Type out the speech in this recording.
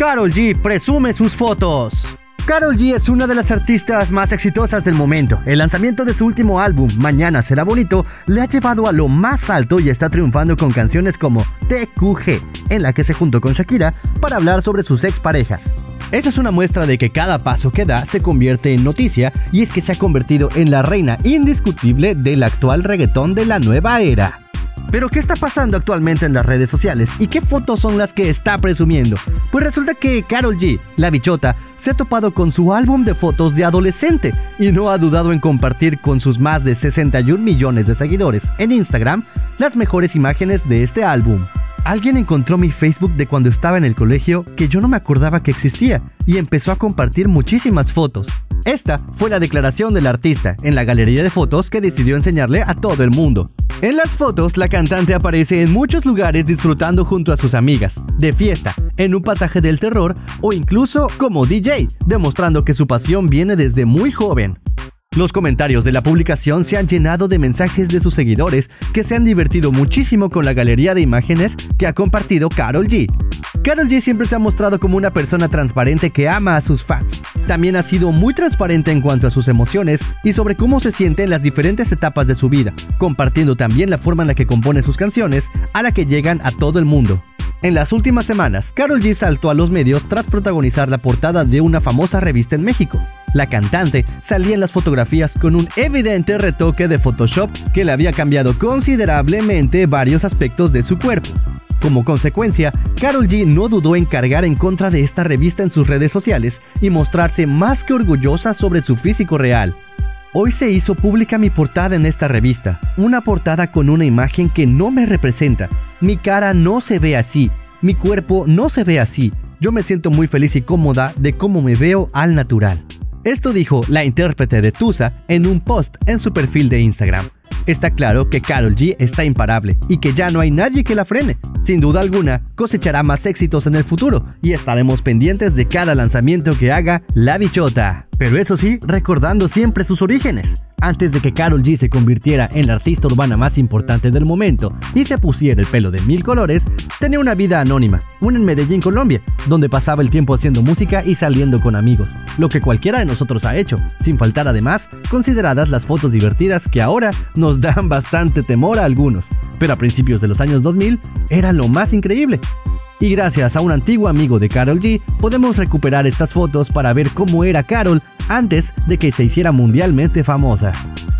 Karol G presume sus fotos. Karol G es una de las artistas más exitosas del momento. El lanzamiento de su último álbum, Mañana será bonito, le ha llevado a lo más alto y está triunfando con canciones como TQG, en la que se juntó con Shakira para hablar sobre sus exparejas. Esa es una muestra de que cada paso que da se convierte en noticia, y es que se ha convertido en la reina indiscutible del actual reggaetón de la nueva era. Pero ¿qué está pasando actualmente en las redes sociales y qué fotos son las que está presumiendo? Pues resulta que Karol G, la bichota, se ha topado con su álbum de fotos de adolescente y no ha dudado en compartir con sus más de 61 millones de seguidores en Instagram las mejores imágenes de este álbum. Alguien encontró mi Facebook de cuando estaba en el colegio que yo no me acordaba que existía y empezó a compartir muchísimas fotos. Esta fue la declaración del artista en la galería de fotos que decidió enseñarle a todo el mundo. En las fotos, la cantante aparece en muchos lugares disfrutando junto a sus amigas, de fiesta, en un pasaje del terror o incluso como DJ, demostrando que su pasión viene desde muy joven. Los comentarios de la publicación se han llenado de mensajes de sus seguidores que se han divertido muchísimo con la galería de imágenes que ha compartido Karol G. Karol G siempre se ha mostrado como una persona transparente que ama a sus fans. También ha sido muy transparente en cuanto a sus emociones y sobre cómo se siente en las diferentes etapas de su vida, compartiendo también la forma en la que compone sus canciones, a la que llegan a todo el mundo. En las últimas semanas, Karol G saltó a los medios tras protagonizar la portada de una famosa revista en México. La cantante salía en las fotografías con un evidente retoque de Photoshop que le había cambiado considerablemente varios aspectos de su cuerpo. Como consecuencia, Karol G no dudó en cargar en contra de esta revista en sus redes sociales y mostrarse más que orgullosa sobre su físico real. Hoy se hizo pública mi portada en esta revista, una portada con una imagen que no me representa. Mi cara no se ve así, mi cuerpo no se ve así. Yo me siento muy feliz y cómoda de cómo me veo al natural. Esto dijo la intérprete de Tusa en un post en su perfil de Instagram. Está claro que Karol G está imparable y que ya no hay nadie que la frene. Sin duda alguna, cosechará más éxitos en el futuro y estaremos pendientes de cada lanzamiento que haga la bichota. Pero eso sí, recordando siempre sus orígenes. Antes de que Karol G se convirtiera en la artista urbana más importante del momento y se pusiera el pelo de 1000 colores, tenía una vida anónima, una en Medellín, Colombia, donde pasaba el tiempo haciendo música y saliendo con amigos, lo que cualquiera de nosotros ha hecho, sin faltar además consideradas las fotos divertidas que ahora nos dan bastante temor a algunos, pero a principios de los años 2000 era lo más increíble. Y gracias a un antiguo amigo de Karol G, podemos recuperar estas fotos para ver cómo era Karol antes de que se hiciera mundialmente famosa.